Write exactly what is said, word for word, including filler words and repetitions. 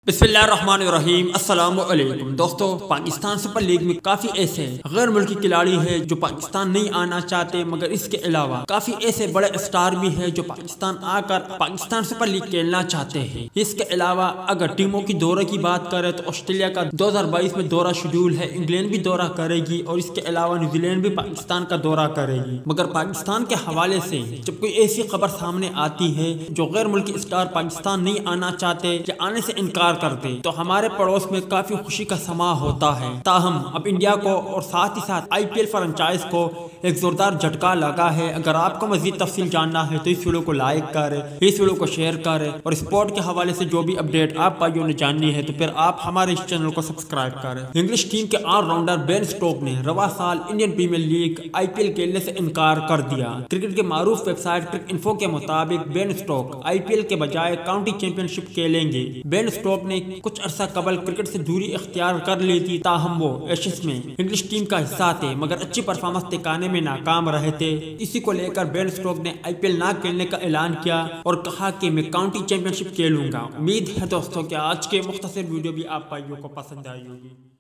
बिस्मिल्लाहिर्रहमानिर्रहीम। अस्सलाम वालेकुम दोस्तों, पाकिस्तान सुपर लीग में काफी ऐसे गैर मुल्की खिलाड़ी हैं जो पाकिस्तान नहीं आना चाहते, मगर इसके अलावा काफी ऐसे बड़े स्टार भी हैं जो पाकिस्तान आकर पाकिस्तान सुपर लीग खेलना चाहते हैं। इसके अलावा अगर टीमों की दौरे की बात करें तो ऑस्ट्रेलिया का दो हज़ार बाईस में दौरा शेड्यूल है, इंग्लैंड भी दौरा करेगी और इसके अलावा न्यूजीलैंड भी पाकिस्तान का दौरा करेगी। मगर पाकिस्तान के हवाले से जब कोई ऐसी खबर सामने आती है जो गैर मुल्की स्टार पाकिस्तान नहीं आना चाहते या आने से इनकार करते, तो हमारे पड़ोस में काफी खुशी का समा होता है। ताहम अब इंडिया को और साथ ही साथ आईपीएल फ्रेंचाइज को एक जोरदार झटका लगा है। अगर आपको मजीद तफसील जानना है तो इस वीडियो को लाइक करें, इस वीडियो को शेयर करें और स्पोर्ट के हवाले से जो भी अपडेट आप भाइयों ने जाननी है तो फिर आप हमारे इस चैनल को सब्सक्राइब करें। इंग्लिश टीम के ऑलराउंडर बेन स्टोक्स ने रवा साल इंडियन प्रीमियर लीग आईपीएल खेलने से इनकार कर दिया। क्रिकेट के मारूफ वेबसाइट क्रिक इन्फो के मुताबिक बेन स्टोक्स आईपीएल के बजाय काउंटी चैंपियनशिप खेलेंगे। बेन स्टोक्स ने कुछ अरसा कबल क्रिकेट से दूरी इख्तियार कर ली थी, ताहम वो एशेज में इंग्लिश टीम का हिस्सा थे मगर अच्छी परफॉर्मेंस दिखाने में नाकाम रहे थे। इसी को लेकर बेन स्टोक्स ने आईपीएल ना खेलने का ऐलान किया और कहा कि मैं काउंटी चैंपियनशिप खेलूंगा। उम्मीद है दोस्तों कि आज के मुख्तसर वीडियो भी आप भाइयों को पसंद आई होगी।